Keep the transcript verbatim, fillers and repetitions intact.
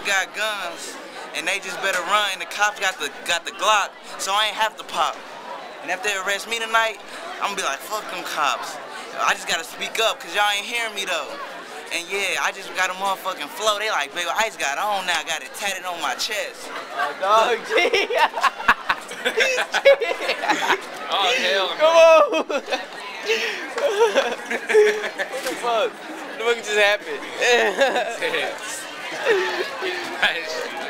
got guns, and they just better run. And the cops got the got the Glock, so I ain't have to pop. And if they arrest me tonight, I'm gonna be like, fuck them cops. I just gotta speak up, cause y'all ain't hearing me though. And yeah, I just got a motherfucking flow. They like, baby, I just got on now, got it tatted on my chest. Oh, dog, G. Oh, hell no. Come on. What the fuck? What the fuck just happened?